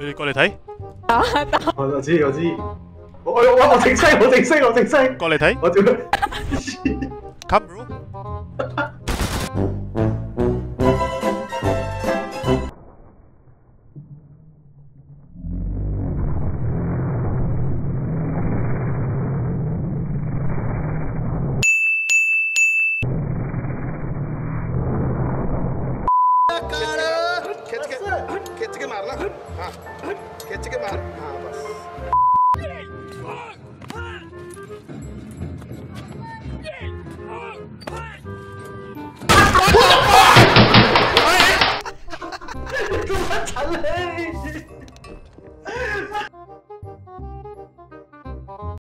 你過嚟睇， 我知我知，我正西我正西我正西， 過嚟睇我做 ，come bro。 खिंच के मारना हाँ खिंच के मार हाँ बस